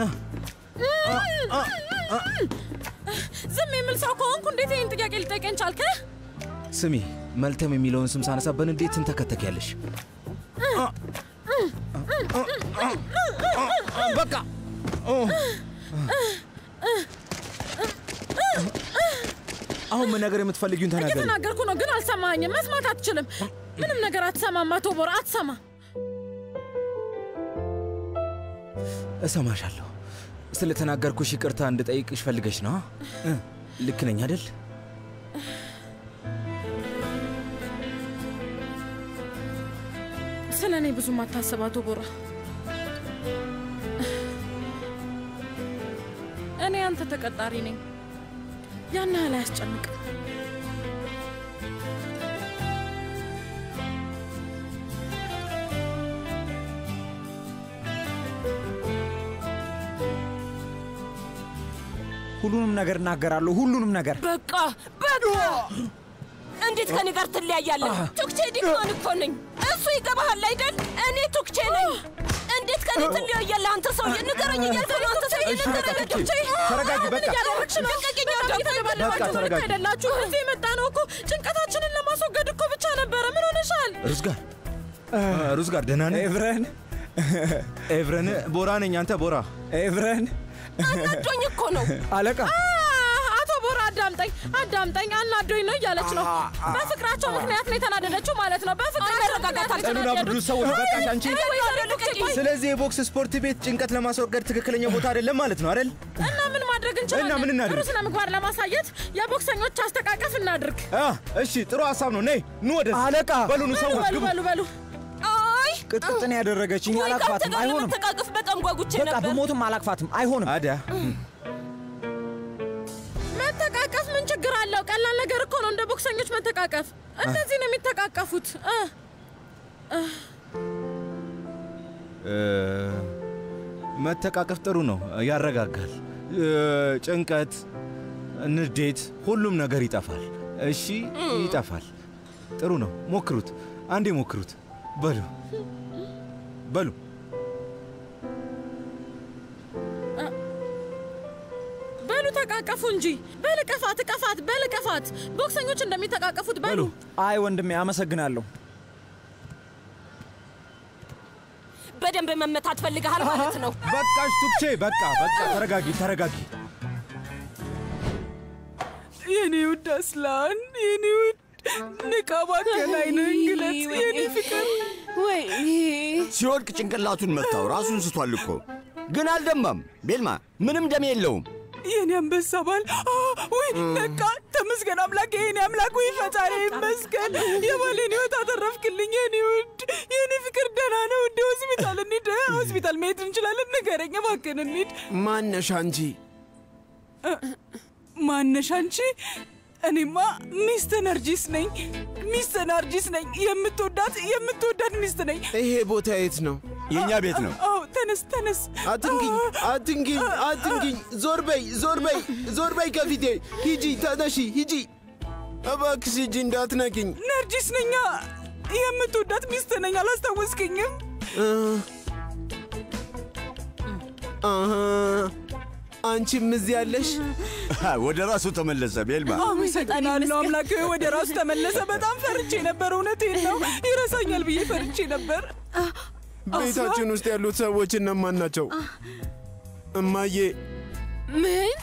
ዝም የምል ሰው ከሆንኩ እንዴት ይህን ጥያቄ ልጠይቀኝ ቻልክ? ስሚ መልተም የሚለውን ስም ሳነሳ በንዴት ትንተከተኪያለሽ። በቃ አሁን መናገር የምትፈልጊውን ተናገሪ። እየተናገርኩ ነው ግን አልሰማኸኝም። መስማት አትችልም። ምንም ነገር አትሰማም አቶ ቦራ፣ አትሰማ። እሰማሻለሁ። ስለተናገርኩሽ ይቅርታ እንድጠይቅሽ ፈልገሽ ነው? ልክ ነኝ አይደል? ስለ እኔ ብዙም አታስብ አቶ ቦራ። እኔ አንተ ተቀጣሪ ነኝ። ያን ያህል አያስጨንቅም። ሁሉንም ነገር እናገራለሁ፣ ሁሉንም ነገር። በቃ በቃ! እንዴት ከኔ ጋር ትለያያለህ? ቱክቼ ዲክማን እኮ ነኝ። እሱ ይገባሃል አይደል? እኔ ቱክቼ ነኝ። እንዴት ከኔ ትለያያለህ? አንተ ሰውዬ ንገረኝ እያልኩ ነው። አንተ ሰውዬ ንገረኝ። ቱክቼ ተረጋጊ። በቃ በቃ ተረጋጊ። አይደላችሁ እዚህ የመጣ ነው እኮ ጭንቀታችንን ለማስወገድ እኮ ብቻ ነበረ። ምን ሆነሻል? ሩዝ ጋር ሩዝ ጋር ደህና ነህ? ኤቭረን ኤቭረን ቦራ ነኝ። አንተ ቦራ? ኤቭረን አናዶኝ እኮ ነው አለቃ። አቶ ቦራ አዳምጠኝ፣ አዳምጠኝ። አናዶኝ ነው እያለች ነው። በፍቅራቸው ምክንያት ነው የተናደደችው ማለት ነው። በፍቅራቸው ጠሉና ብዱ ሰዎች በቃሽ አንቺ። ስለዚህ የቦክስ ስፖርት ቤት ጭንቀት ለማስወገድ ትክክለኛ ቦታ አይደለም ማለት ነው አይደል? እና ምን ማድረግ እንችላለን? እና ምን እናድርግ? ጥሩ ስነ ምግባር ለማሳየት የቦክሰኞች አስተቃቀፍ እናድርግ። እሺ ጥሩ ሀሳብ ነው። ነይ ኑ ወደ አለቃ። በሉኑ ሰዎች በሉ በሉ በሉ። ቅጥቅጥን ያደረገችኝ አላቅፋትም። አይሆንም። ተቃቀፍ በጣም ጓጉቼ ነበር። በቃ በሞትም አላቅፋትም። አይሆንም። አዳ መተቃቀፍ ምን ችግር አለው? ቀላል ነገር እኮ ነው። እንደ ቦክሰኞች መተቃቀፍ። እንደዚህ ነው የሚተቃቀፉት። መተቃቀፍ ጥሩ ነው፣ ያረጋጋል። ጭንቀት፣ ንዴት፣ ሁሉም ነገር ይጠፋል። እሺ ይጠፋል። ጥሩ ነው። ሞክሩት፣ አንዴ ሞክሩት። በሉ በሉ በሉ ተቃቀፉ እንጂ። በልቀፋት እቀፋት፣ በልቀፋት ቦክሰኞች እንደሚተቃቀፉት በሉ። አይ ወንድሜ አመሰግናለሁ። በደንብ መመታት ፈልገሃል ማለት ነው። በቃሽ ቱክቼ፣ በቃ በቃ። ተረጋጊ ተረጋጊ። የኔ ውድ አስላን፣ የኔ ውድ ንቃባት የላይነን ግለጽ የኔ ፍቅር። ወይ ሲወድቅ ጭንቅላቱን መታው። ራሱን ስቷል እኮ ግን አልደማም። ቤልማ ምንም ደም የለውም። የኔ አንበሳ ባል ወይ ነቃ። ተመስገን አምላክ፣ የኔ አምላክ፣ ወይ ፈጣሪ ይመስገን። የባሌን ሕይወት አተረፍክልኝ የኔ ውድ፣ የኔ ፍቅር። ደህና ነው እንደ ሆስፒታል እንሂድ፣ ሆስፒታል መሄድ እንችላለን። ንገረኝ እባክህን እንሂድ። ማነሽ አንቺ? ማነሽ አንቺ? እኔማ ሚስተር ነርጂስ ነኝ፣ ሚስተር ነርጂስ ነኝ። የምትወዳት የምትወዳት ሚስት ነኝ። ይሄ ቦታ የት ነው? የኛ ቤት ነው። አዎ ተነስ ተነስ። አትንኪኝ አትንኪኝ አትንኪኝ። ዞር በይ ዞር በይ ዞር በይ ከፊቴ። ሂጂ ተነሺ ሂጂ እባክሽ ሂጂ እንዳትነኪኝ። ነርጂስ ነኛ፣ የምትወዳት ሚስት ነኝ። አላስታወስክኝም? አንቺም እዚህ ያለሽ? ወደ ራሱ ተመለሰ ቤልማ። አመሰግናለሁ አምላክ፣ ወደ ራሱ ተመለሰ። በጣም ፈርቼ ነበር። እውነቴን ነው። ይረሳኛል ብዬ ፈርቼ ነበር። ቤታችን ውስጥ ያሉት ሰዎች እነማን ናቸው? እማዬ። ምን?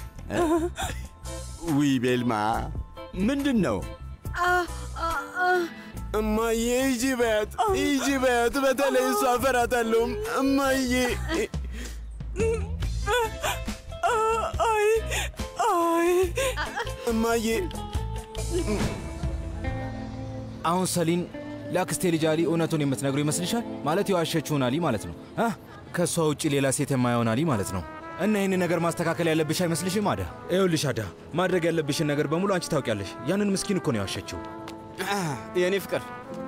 ውይ ቤልማ፣ ምንድን ነው? እማዬ ሂጂ በያት፣ ሂጂ በያት። በተለይ እሷ እፈራታለሁ። እማዬ። አይ አይ እማዬ። አሁን ሰሊን ለአክስቴ ልጅ አሊ እውነቱን የምትነግሩ ይመስልሻል? ማለት የዋሸችውን አሊ ማለት ነው። ከእሷ ውጭ ሌላ ሴት የማይሆን አሊ ማለት ነው። እና ይህን ነገር ማስተካከል ያለብሽ አይመስልሽም? አዳ ይኸውልሽ፣ አዳ ማድረግ ያለብሽን ነገር በሙሉ አንቺ ታውቂያለሽ። ያንን ምስኪን እኮ ነው ያዋሸችው። የእኔ ፍቅር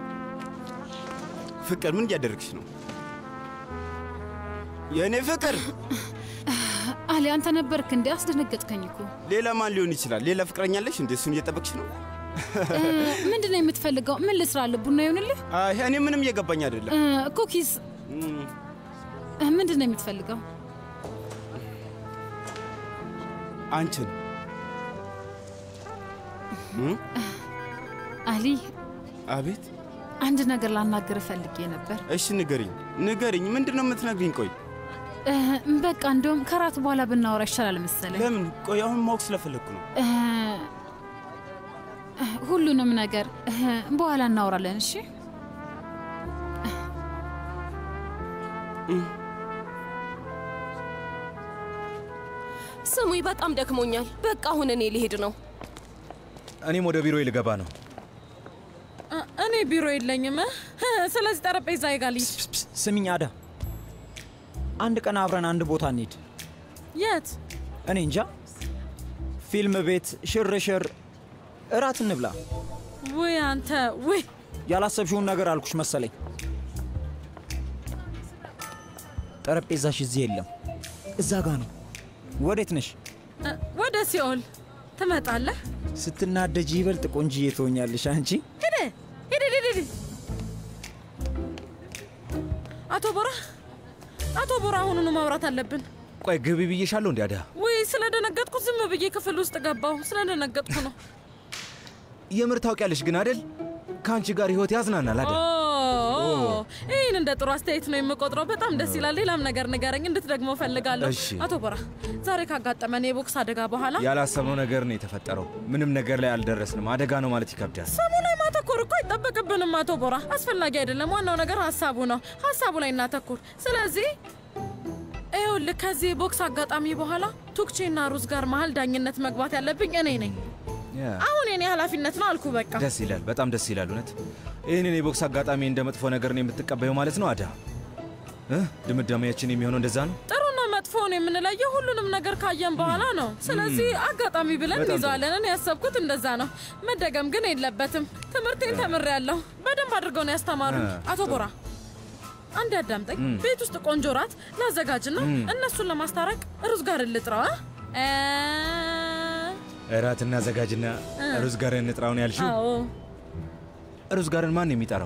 ፍቅር፣ ምን እያደረግሽ ነው? የእኔ ፍቅር። አሊ አንተ ነበርክ እንዴ? አስደነገጥከኝ እኮ። ሌላ ማን ሊሆን ይችላል? ሌላ ፍቅረኛ አለሽ እንዴ? እሱን እየጠበቅሽ ነው? ምንድን ነው የምትፈልገው? ምን ልስራልህ? ቡና ይሆንልህ? አይ እኔ ምንም እየገባኝ አይደለም። ኩኪስ ምንድን ነው የምትፈልገው? አንቺን። አሊ። አቤት። አንድ ነገር ላናገር ፈልጌ ነበር። እሺ ንገሪኝ፣ ንገሪኝ። ምንድን ነው የምትነግሪኝ? ቆይ በቃ እንደውም ከራት በኋላ ብናወራ ይሻላል መሰለኝ። ለምን? ቆይ አሁን ማወቅ ስለፈለግኩ ነው። ሁሉንም ነገር በኋላ እናወራለን። እሺ? ስሙኝ፣ በጣም ደክሞኛል። በቃ አሁን እኔ ሊሄድ ነው። እኔም ወደ ቢሮ ልገባ ነው። እኔ ቢሮ የለኝም። ስለዚህ ጠረጴዛ ይጋልኝ። ስሚኝ አዳ፣ አንድ ቀን አብረን አንድ ቦታ እንሂድ። የት? እኔ እንጃ። ፊልም ቤት፣ ሽርሽር፣ እራት እንብላ። ውይ አንተ፣ ውይ ያላሰብሽውን ነገር አልኩሽ መሰለኝ። ጠረጴዛሽ እዚህ የለም፣ እዛ ጋ ነው። ወዴት ነሽ? ወደ ሲኦል። ትመጣለህ? ስትናደጂ ይበልጥ ቆንጅዬ ትሆኛለሽ አንቺ። ሂድ ሂድ ሂድ ሂድ። አቶ ቦራ፣ አቶ ቦራ፣ አሁኑኑ ማውራት አለብን። ቆይ ግቢ ብዬሻለሁ እንዴ አዳ? ውይ ስለደነገጥኩ ዝም ብዬ ክፍል ውስጥ ገባሁ። ስለደነገጥኩ ነው። የምር ታውቂያለሽ ግን አይደል? ከአንቺ ጋር ህይወት ያዝናናል አዳ። ይህን እንደ ጥሩ አስተያየት ነው የምቆጥረው። በጣም ደስ ይላል። ሌላም ነገር ንገረኝ፣ እንድትደግመው ፈልጋለሁ። አቶ ቦራ፣ ዛሬ ካጋጠመን የቦክስ አደጋ በኋላ ያላሰብነው ነገር ነው የተፈጠረው። ምንም ነገር ላይ አልደረስንም። አደጋ ነው ማለት ይከብዳል። ሰሙ ላይ ማተኮር እኮ አይጠበቅብንም አቶ ቦራ። አስፈላጊ አይደለም። ዋናው ነገር ሀሳቡ ነው። ሀሳቡ ላይ እናተኩር። ስለዚህ ይኸውልህ፣ ከዚህ የቦክስ አጋጣሚ በኋላ ቱክቼና ሩዝ ጋር መሀል ዳኝነት መግባት ያለብኝ እኔ ነኝ። አሁን የኔ ኃላፊነት ነው አልኩ። በቃ ደስ ይላል፣ በጣም ደስ ይላል። እውነት ይህንን የቦክስ አጋጣሚ እንደ መጥፎ ነገር ነው የምትቀበየው ማለት ነው አዳ? ድምዳሜያችን የሚሆነው እንደዛ ነው? ጥሩና መጥፎውን የምንለየው ሁሉንም ነገር ካየን በኋላ ነው። ስለዚህ አጋጣሚ ብለን እንይዘዋለን። እኔ ያሰብኩት እንደዛ ነው። መደገም ግን የለበትም። ትምህርቴን ተምሬያለሁ። በደንብ አድርገው ነው ያስተማሩኝ። አቶ ቦራ አንድ ያዳምጠኝ። ቤት ውስጥ ቆንጆ ራት ላዘጋጅና እነሱን ለማስታረቅ ሩዝ ጋር ልጥራ። እራት እናዘጋጅና ሩዝ ጋር እንጥራውን ያልሽው? አዎ። ሩዝ ጋርን ማን የሚጠራው?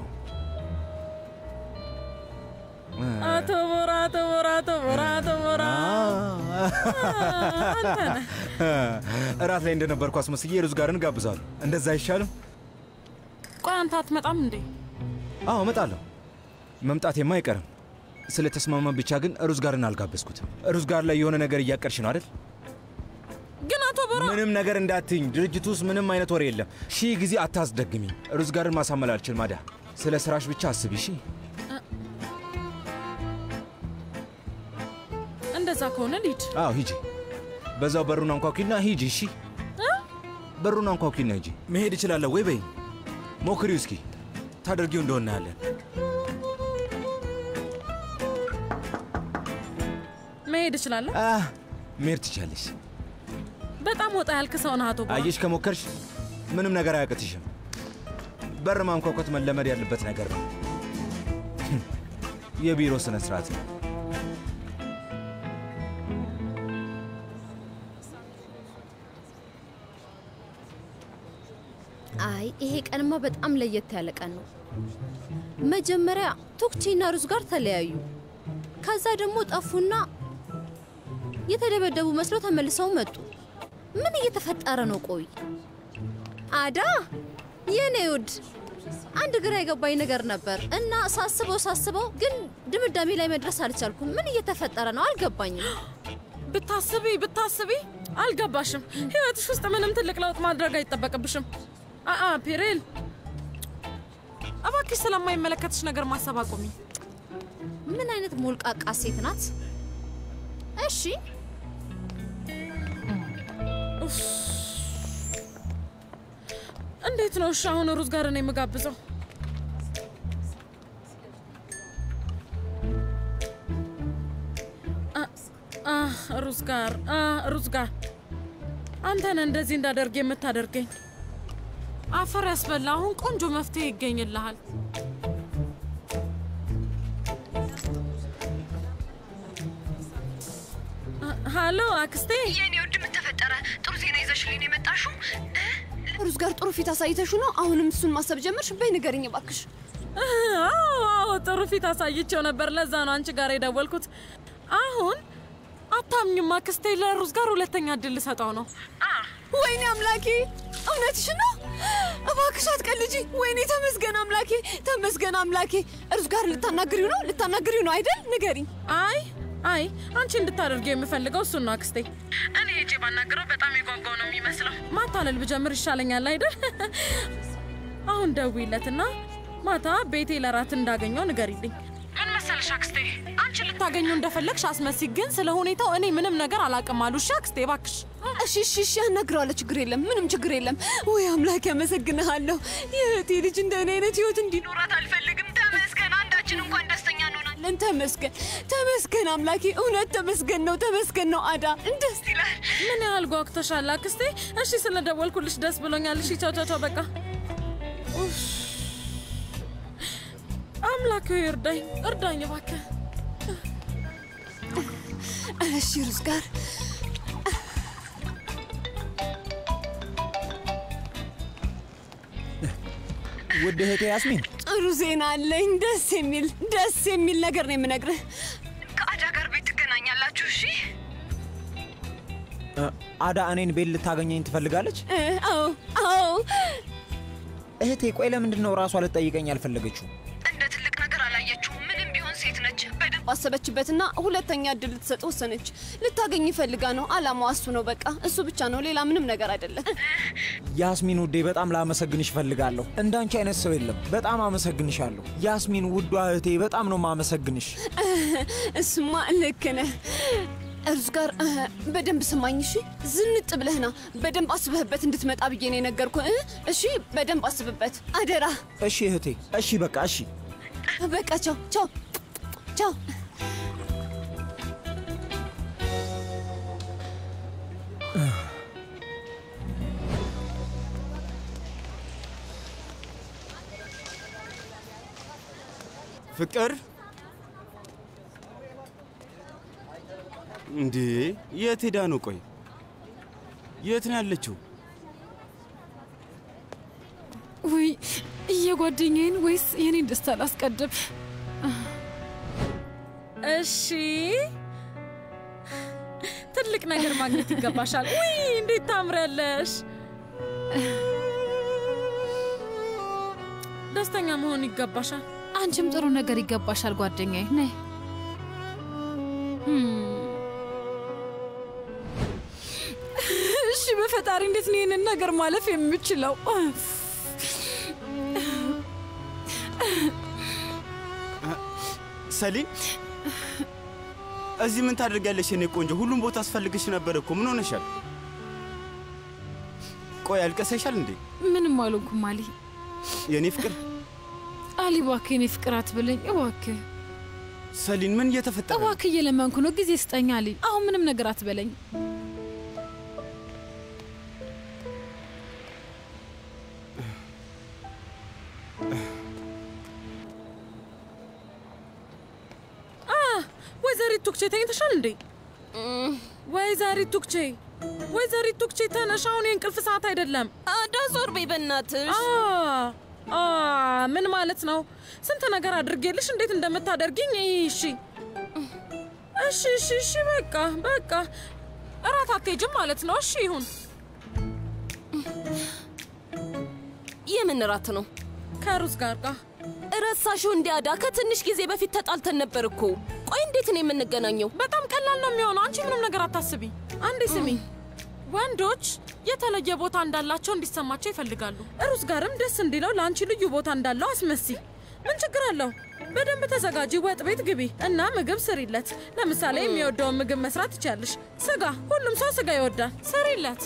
አቶ ቦራ፣ አቶ ቦራ፣ አቶ ቦራ፣ አቶ ቦራ አንተ ነህ። እራት ላይ እንደነበርኩ አስመስዬ ሩዝ ጋርን ጋብዛለሁ። እንደዛ አይሻልም? ቆይ አንተ አትመጣም እንዴ? አዎ እመጣለሁ። መምጣቴማ አይቀርም። ስለተስማማ ብቻ ግን ሩዝ ጋርን አልጋበዝኩትም። ሩዝ ጋር ላይ የሆነ ነገር እያቀርሽ ነው አይደል? ግን አቶ ቦራ ምንም ነገር እንዳትኝ። ድርጅቱ ውስጥ ምንም አይነት ወሬ የለም። ሺህ ጊዜ አታስደግሚኝ። ሩዝ ጋርን ማሳመል አልችልም። አዳ ስለ ስራሽ ብቻ አስቢ። እሺ? እንደዛ ከሆነ ልሂድ። አዎ ሂጂ። በዛው በሩን አንኳኩና ሂጂ። እሺ? በሩን አንኳኩና ሂጂ። መሄድ እችላለሁ ወይ በይ። ሞክሪው እስኪ። ታደርጊው እንደሆነ ያለን መሄድ እችላለሁ። መሄድ ትችላለሽ። በጣም ወጣ ያልክ ሰው ነህ አቶ ቦራ። አየሽ፣ ከሞከርሽ ምንም ነገር አያቅትሽም። በር ማንኳኳት መለመድ ያለበት ነገር ነው። የቢሮ ስነ ስርዓት ነው። አይ ይሄ ቀንማ በጣም ለየት ያለ ቀን ነው። መጀመሪያ ቱክቼና ሩዝ ጋር ተለያዩ። ከዛ ደግሞ ጠፉና የተደበደቡ መስለው ተመልሰው መጡ። ምን እየተፈጠረ ነው? ቆይ አዳ የኔ ውድ አንድ ግራ የገባኝ ነገር ነበር እና ሳስበው ሳስበው ግን ድምዳሜ ላይ መድረስ አልቻልኩም። ምን እየተፈጠረ ነው አልገባኝም። ብታስቢ ብታስቢ አልገባሽም። ህይወትሽ ውስጥ ምንም ትልቅ ለውጥ ማድረግ አይጠበቅብሽም። አአ ፔሬል እባክሽ ስለማይመለከትሽ ነገር ማሰብ አቁሚ። ምን አይነት ሞልቃቃ ሴት ናት? እሺ እንዴት ነው እሺ አሁን ሩዝ ጋር ነው የምጋብዘው? አ ሩዝ ጋር አ ሩዝ ጋር አንተ ነህ እንደዚህ እንዳደርግ የምታደርገኝ። አፈር ያስበላ። አሁን ቆንጆ መፍትሄ ይገኝልሃል። ሃሎ አክስቴ። የኔ ውድ ምን ተፈጠረ? ጥሩ ዜና ይዘሽልኝ ነው የመጣሽው? ሩዝ ጋር ጥሩ ፊት አሳይተሹ ነው? አሁንም እሱን ማሰብ ጀመርሽ? በይ ንገሪኝ እባክሽ። አዎ ጥሩ ፊት አሳይቼው ነበር። ለዛ ነው አንቺ ጋር የደወልኩት። አሁን አታምኝም አክስቴ፣ ለሩዝ ጋር ሁለተኛ እድል ልሰጠው ነው። ወይኔ አምላኬ፣ እውነትሽ ነው? እባክሽ አትቀልጂ። ወይኔ ተመስገን አምላኬ፣ ተመስገን አምላኬ። ሩዝ ጋር ልታናግሪው ነው? ልታናግሪው ነው አይደል? ንገሪኝ። አይ አይ አንቺ እንድታደርጊው የምፈልገው እሱን ነው አክስቴ። እኔ ሄጄ ባናግረው በጣም የጓጓው ነው የሚመስለው። ማታለል ብጀምር ይሻለኛል አይደል? አሁን ደውይለትና ማታ ቤቴ ለራት እንዳገኘው ንገሪልኝ። ምን መሰለሽ አክስቴ፣ አንቺ ልታገኘው እንደፈለግሽ አስመስይ፣ ግን ስለ ሁኔታው እኔ ምንም ነገር አላውቅም አሉ። እሺ አክስቴ እባክሽ። እሺ እሺ እሺ፣ አናግረዋለሁ። ችግር የለም፣ ምንም ችግር የለም። ወይ አምላክ ያመሰግንሃለሁ። የእህቴ ልጅ እንደ እኔ አይነት ህይወት እንዲኖራት አልፈልግም። ተመስገን፣ አንዳችን እንኳን ደስተኛ እንሆናለን። ተመስገን ተመስገን አምላኬ፣ እውነት ተመስገን ነው፣ ተመስገን ነው። አዳ ደስ ይላል። ምን ያህል ጓጉተሻል አክስቴ? እሺ ስለደወልኩልሽ ደስ ብሎኛል። እሺ ቻው ቻው ቻው፣ በቃ አምላክ እርዳኝ፣ እርዳኝ እባክህ። እሺ ሩዝ ጋር ውድ እህቴ ያስሚን፣ ጥሩ ዜና አለኝ። ደስ የሚል ደስ የሚል ነገር ነው የምነግርህ። ከአዳ ጋር ቤት ትገናኛላችሁ። እሺ አዳ እኔን ቤት ልታገኘኝ ትፈልጋለች? አዎ አዎ። እህቴ ቆይ ለምንድን ነው ራሷ ልትጠይቀኝ ያልፈለገችው? እንደ ትልቅ ነገር አላየችውም። ምንም ቢሆን ሴት ነች። በደንብ አሰበችበትና ሁለተኛ እድል ልትሰጥ ወሰነች። ልታገኝ ፈልጋ ነው። አላማዋ እሱ ነው። በቃ እሱ ብቻ ነው፣ ሌላ ምንም ነገር አይደለም። ያስሚን ውዴ፣ በጣም ላመሰግንሽ ፈልጋለሁ። እንዳንቺ አይነት ሰው የለም። በጣም አመሰግንሻለሁ ያስሚን ውዷ እህቴ፣ በጣም ነው ማመሰግንሽ። እሱማ ልክ ነህ። ሩዝ ጋር በደንብ ስማኝ እሺ። ዝንጥ ብለህና በደንብ አስበህበት እንድትመጣ ብዬ ነው የነገርኩህ። እሺ በደንብ አስብበት አደራ። እሺ እህቴ፣ እሺ በቃ እሺ በቃ ቻው ቻው ቻው። ፍቅር እንዴ የት ሄዳ ነው? ቆይ የት ነው ያለችው? ወይ የጓደኛዬን ወይስ የኔን ደስታ ላስቀድም? እሺ ትልቅ ነገር ማግኘት ይገባሻል። ውይ እንዴት ታምሪያለሽ! ደስተኛ መሆን ይገባሻል። አንቺም ጥሩ ነገር ይገባሻል ጓደኛዬ። ነይ እሺ በፈጣሪ እንዴት ነው ይህንን ነገር ማለፍ የምችለው? ሰሊን እዚህ ምን ታደርጊያለሽ? የኔ ቆንጆ ሁሉም ቦታ አስፈልግሽ ነበር እኮ። ምን ሆነሻል? ቆይ አልቀሰሻል እንዴ? ምንም አልሆንኩም አሊ። የኔ ፍቅር አሊ እባክህ የኔ ፍቅር አትበለኝ እባክህ። ሰሊን ምን እየተፈጠረ ነው? እባክህ እየለመንኩ ነው፣ ጊዜ ስጠኝ አሊ። አሁን ምንም ነገር አትበለኝ። ወይዘሪት ቱክቼ ተኝተሻል እንዴ? ወይዘሪት ቱክቼ ወይዘሪት ቱክቼ ተነሽ፣ አሁን የእንቅልፍ ሰዓት አይደለም። አዳ ዞር በይ በእናትሽ። አ ምን ማለት ነው? ስንት ነገር አድርጌልሽ እንዴት እንደምታደርጊኝ። እሺ እሺ እሺ እሺ በቃ በቃ እራት አትሄጂም ማለት ነው? እሺ ይሁን። የምን እራት ነው? ከሩዝ ጋር ጋር ረሳሽው እንዲያዳ ከትንሽ ጊዜ በፊት ተጣልተን ነበር እኮ። ቆይ እንዴት ነው የምንገናኘው? በጣም ቀላል ነው የሚሆነው። አንቺ ምንም ነገር አታስቢ። አንዴ ስሚ፣ ወንዶች የተለየ ቦታ እንዳላቸው እንዲሰማቸው ይፈልጋሉ። ሩዝ ጋርም ደስ እንዲለው ለአንቺ ልዩ ቦታ እንዳለው አስመሲ። ምን ችግር አለው? በደንብ ተዘጋጂ፣ ወጥ ቤት ግቢ እና ምግብ ስሪለት። ለምሳሌ የሚወደውን ምግብ መስራት ትችያለሽ። ስጋ፣ ሁሉም ሰው ስጋ ይወዳል። ስሪለት።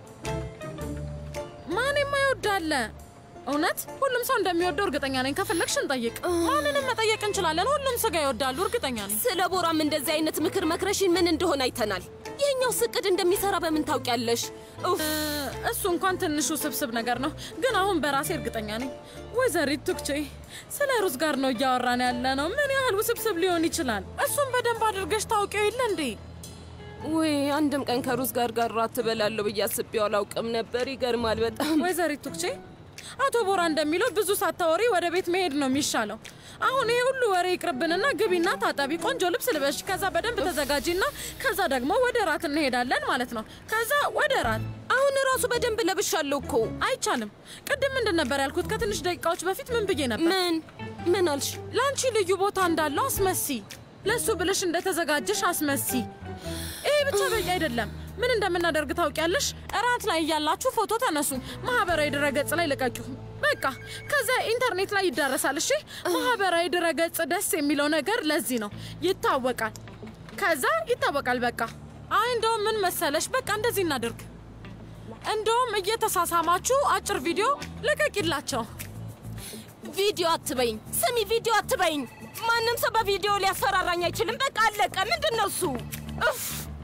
ማን የማይወዳለ? እውነት ሁሉም ሰው እንደሚወደው እርግጠኛ ነኝ። ከፈለግሽ እንጠይቅ። ማንንም መጠየቅ እንችላለን። ሁሉም ስጋ ይወዳሉ፣ እርግጠኛ ነኝ። ስለ ቦራም እንደዚህ አይነት ምክር መክረሽኝ ምን እንደሆነ አይተናል። ይሄኛው ስቅድ እንደሚሰራ በምን ታውቂያለሽ? እሱ እንኳን ትንሹ ስብስብ ነገር ነው፣ ግን አሁን በራሴ እርግጠኛ ነኝ። ወይዘሪት ቱክቼ ስለ ሩዝ ጋር ነው እያወራን ያለ ነው። ምን ያህል ውስብስብ ሊሆን ይችላል? እሱን በደንብ አድርገሽ ታውቂው የለ እንዴ? ወይ አንድም ቀን ከሩዝ ጋር ጋር ራት እበላለሁ ብዬ አስቤው አላውቅም ነበር። ይገርማል በጣም። ወይዘሪት ቱክቼ አቶ ቦራ እንደሚለው ብዙ ሳታወሪ ወደ ቤት መሄድ ነው የሚሻለው። አሁን ይሄ ሁሉ ወሬ ይቅርብንና ግቢና ታጠቢ፣ ቆንጆ ልብስ ልበሽ፣ ከዛ በደንብ ተዘጋጂና ከዛ ደግሞ ወደ ራት እንሄዳለን ማለት ነው። ከዛ ወደ ራት። አሁን ራሱ በደንብ ለብሻለሁ እኮ። አይቻልም። ቅድም ምንድን ነበር ያልኩት? ከትንሽ ደቂቃዎች በፊት ምን ብዬ ነበር? ምን ምን አልሽ? ለአንቺ ልዩ ቦታ እንዳለው አስመሲ። ለሱ ብለሽ እንደተዘጋጀሽ አስመሲ። ይሄ ብቻ በቂ አይደለም። ምን እንደምናደርግ ታውቂያለሽ? እራት ላይ እያላችሁ ፎቶ ተነሱ፣ ማህበራዊ ድረገጽ ላይ ልቀቂው። በቃ ከዛ ኢንተርኔት ላይ ይዳረሳል። እሺ፣ ማህበራዊ ድረገጽ ደስ የሚለው ነገር ለዚህ ነው፣ ይታወቃል። ከዛ ይታወቃል። በቃ አይ እንደውም ምን መሰለሽ፣ በቃ እንደዚህ እናድርግ። እንደውም እየተሳሳማችሁ አጭር ቪዲዮ ልቀቂላቸው። ቪዲዮ አትበይኝ። ስሚ፣ ቪዲዮ አትበይኝ። ማንም ሰው በቪዲዮ ሊያስፈራራኝ አይችልም። በቃ አለቀ። ምንድነው እሱ? እፍ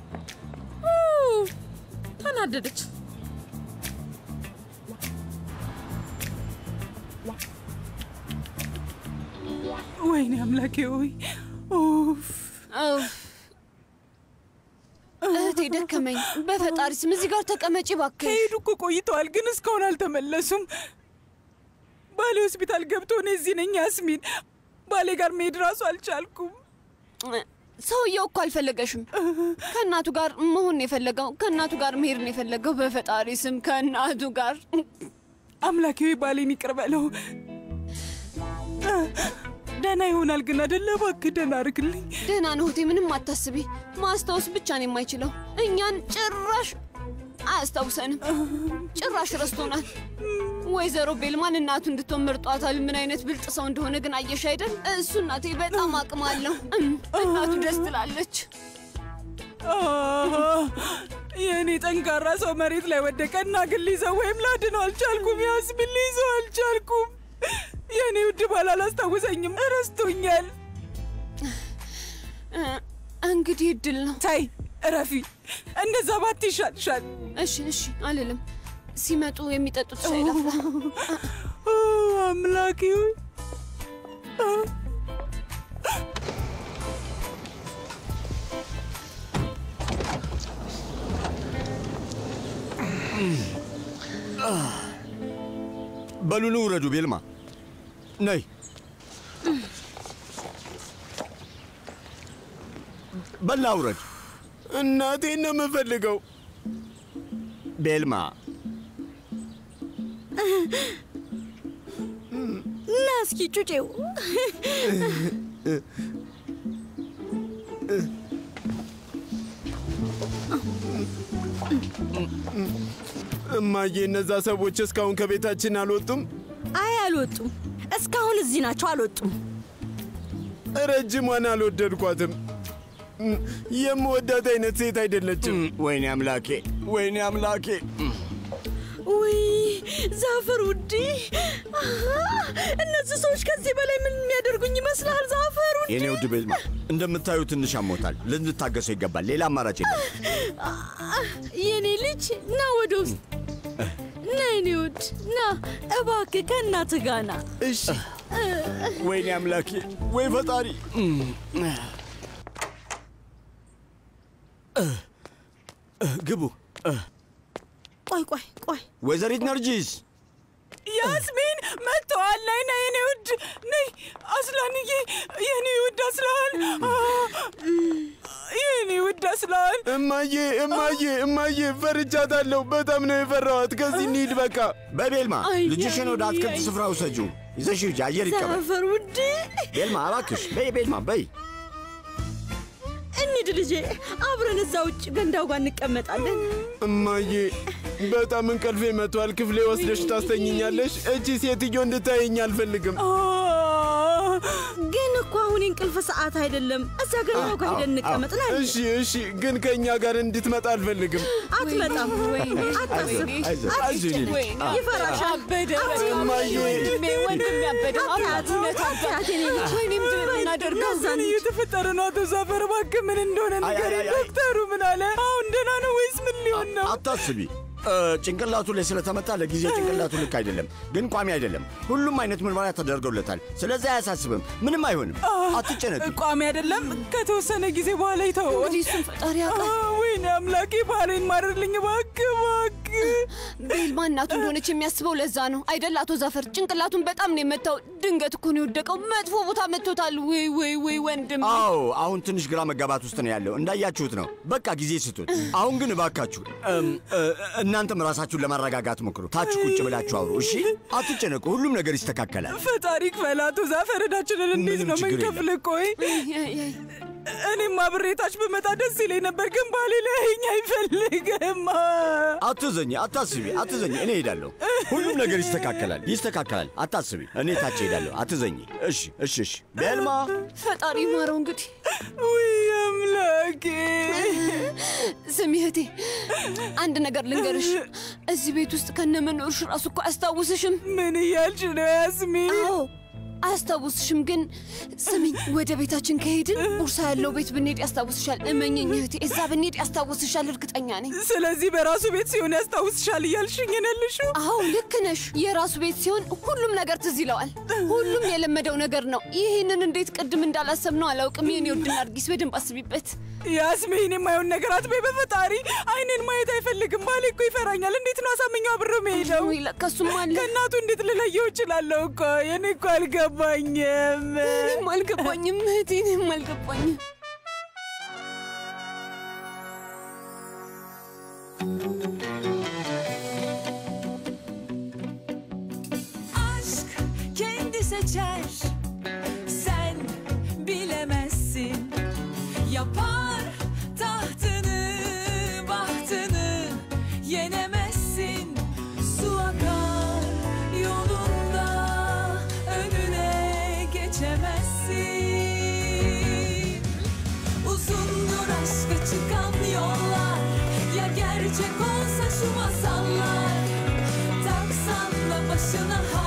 ተናደደች። ወይኔ አምላኬ ወይ! ኡፍ እህቴ ደከመኝ። በፈጣሪ ስም እዚህ ጋር ተቀመጪ እባክሽ። ከሄዱ እኮ ቆይተዋል፣ ግን እስካሁን አልተመለሱም። ባሌ ሆስፒታል ገብቶ እኔ እዚህ ነኝ። ያስሚን፣ ባሌ ጋር መሄድ ራሱ አልቻልኩም። ሰውየው እኮ አልፈለገሽም። ከእናቱ ጋር መሆን የፈለገው፣ ከእናቱ ጋር መሄድ ነው የፈለገው። በፈጣሪ ስም ከእናቱ ጋር። አምላኬ ወይ ባሌን ይቅር በለው። ደህና ይሆናል ግን አይደለ? እባክህ ደህና አድርግልኝ። ደህና ነው እህቴ፣ ምንም አታስቢ። ማስታወስ ብቻ ነው የማይችለው። እኛን ጭራሽ አያስታውሰንም። ጭራሽ ረስቶናል። ወይዘሮ ቤልማን እናቱ እንድትሆን መርጧታል። ምን አይነት ብልጥ ሰው እንደሆነ ግን አየሽ አይደል? እሱ እናቴ በጣም አቅም አለው። እናቱ ደስ ትላለች። የእኔ ጠንካራ ሰው መሬት ላይ ወደቀና ግን ሊይዘው ወይም ላድነው አልቻልኩም። ያስሚን፣ ሊይዘው አልቻልኩም። የእኔ ውድ ባል አላስታውሰኝም፣ ረስቶኛል። እንግዲህ እድል ነው። ታይ እረፊ፣ እንደዛ ባት ይሻልሻል። እሺ እሺ አልልም። ሲመጡ የሚጠጡት ሻይ ላፍላ። አምላኬ በሉኑ ውረዱ። ቤልማ ነይ። በላ ውረድ። እናቴን ነው የምፈልገው። ቤልማ ና እስኪ ጩጬው። እማዬ፣ እነዛ ሰዎች እስካሁን ከቤታችን አልወጡም? አይ አልወጡም። እስካሁን እዚህ ናቸው፣ አልወጡም። ረጅሟን አልወደድኳትም። የምወዳት አይነት ሴት አይደለችም። ወይኔ አምላኬ፣ ወይኔ አምላኬ። ውይ ዛፈር ውዴ፣ እነዚህ ሰዎች ከዚህ በላይ ምን የሚያደርጉኝ ይመስልሃል? ዛፈር ውዴ፣ የኔ ውድ ቤልማ፣ እንደምታዩ ትንሽ አሞታል። ልንታገሰው ይገባል። ሌላ አማራጭ የለም። የኔ ልጅ ና ወደ ውስጥ ና፣ የኔ ውድ ና እባክህ፣ ከእናትህ ጋር ና። እሺ። ወይኔ አምላኬ፣ ወይ ፈጣሪ። ግቡ። ቆይ ቆይ ቆይ፣ ወይዘሪት ነርጂስ። ያስሚን መጥተዋል። ነይ ነይ፣ የኔ ውድ ነይ። አስላንዬ፣ የኔ ውድ አስላን፣ የኔ ውድ አስላን። እማዬ እማዬ እማዬ ፈርቻታለሁ። በጣም ነው የፈራኋት። ከዚህ እንሂድ በቃ። በቤልማ ልጅሽን ወደ አትክልት ስፍራ ውሰጂው። ይዘሽ ሂጂ፣ አየር ይቀበል። ሰፈር ውድ ቤልማ እባክሽ በይ። ቤልማ በይ። እንሂድ ልጄ፣ አብረን እዛ ውጭ ገንዳው ጋር እንቀመጣለን። እማዬ በጣም እንቅልፌ መጥቷል። ክፍሌ ወስደሽ ታስተኝኛለሽ? እቺ ሴትዮ እንድታየኝ አልፈልግም። ግን እኮ አሁን እንቅልፍ ሰዓት አይደለም። እዛ ገንዳው ጋር ሄደን እንቀመጥና። እሺ እሺ፣ ግን ከእኛ ጋር እንድትመጣ አልፈልግም። አትመጣም። አታስብ። አዝኝ ይፈራሻል። አበደ። እማዬ ወንድሜ ወንድሜ አበደ። ወይኔም እናደርገው ምን እየተፈጠረ ነው? አቶ ዛፈር እባክህ ምን እንደሆነ ንገረኝ። ዶክተሩ ምን አለ? አሁን ደህና ነው ወይስ ምን ሊሆን ነው? አታስቢ። ጭንቅላቱ ላይ ስለተመታ ለጊዜ ጭንቅላቱ ልክ አይደለም፣ ግን ቋሚ አይደለም። ሁሉም አይነት ምርመራ ተደርገውለታል። ስለዚህ አያሳስብም፣ ምንም አይሆንም። አትጨነቂ። ቋሚ አይደለም፣ ከተወሰነ ጊዜ በኋላ ይተወዋል። እሱን ፈጣሪ ያውቃል። ወይኔ አምላኬ፣ ባህሬን ማረልኝ እባክህ እባክህ። ቤልማ እናቱ እንደሆነች የሚያስበው ለዛ ነው አይደል? አቶ ዛፈር ጭንቅላቱን በጣም ነው የመታው። ድንገት እኮ ነው የወደቀው። መጥፎ ቦታ መጥቶታል። ወይ ወይ ወይ ወንድም። አዎ አሁን ትንሽ ግራ መጋባት ውስጥ ነው ያለው። እንዳያችሁት ነው። በቃ ጊዜ ስጡት። አሁን ግን እባካችሁ እናንተም ራሳችሁን ለማረጋጋት ሞክሩ። ታች ቁጭ ብላችሁ አውሩ። እሺ አትጨነቁ፣ ሁሉም ነገር ይስተካከላል። ፈጣሪ ክፈል። አቶ ዛፈር ዕዳችንን እንዴት ነው ምንከፍል? ቆይ እኔም አብሬታች ብመጣ ደስ ይለኝ ነበር፣ ግን ባሌ ሊያየኝ አይፈልግም። አትዘኝ፣ አታስቢ፣ አትዘኝ። እኔ ሄዳለሁ። ሁሉም ነገር ይስተካከላል፣ ይስተካከላል። አታስቢ፣ እኔ ታች ሄዳለሁ። አትዘኝ። እሺ እሺ እሺ። ቤልማ ፈጣሪ ማረው። እንግዲህ ውይ አምላኬ። ስሚ እህቴ፣ አንድ ነገር ልንገርሽ። እዚህ ቤት ውስጥ ከነመኖርሽ ራሱ እኮ አያስታውስሽም። ምን እያልሽ ነው ያስሚን? አዎ አያስታውስሽም። ግን ስሚኝ፣ ወደ ቤታችን ከሄድን ቦርሳ ያለው ቤት ብንሄድ ያስታውስሻል። እመኝኝ እህቴ፣ እዛ ብንሄድ ያስታውስሻል፣ እርግጠኛ ነኝ። ስለዚህ በራሱ ቤት ሲሆን ያስታውስሻል እያልሽኝ ነልሹ? አዎ ልክ ነሽ። የራሱ ቤት ሲሆን ሁሉም ነገር ትዝ ይለዋል። ሁሉም የለመደው ነገር ነው። ይህንን እንዴት ቅድም እንዳላሰብነው አላውቅም። የኔ ውድ ናርጊስ፣ በደንብ አስቢበት። ያስሚን፣ የማይሆን ነገር አትበይ በፈጣሪ። አይኔን ማየት አይፈልግም። ባሌ እኮ ይፈራኛል። እንዴት ነው አሳመኛው አብሮ መሄደው? ለከሱም አለ። ከእናቱ እንዴት ልለየው እችላለሁ? እኮ የኔ እኮ አልገባኝም። እኔም አልገባኝም እህቴ፣ እኔም አልገባኝም። Aşk kendi seçer, sen bilemezsin. Yapar tahtını, bahtını yenemezsin. Su akar yolunda, önüne geçemezsin. Uzundur aşka çıkan yollar, ya gerçek olsa şu masallar. Taksan da başına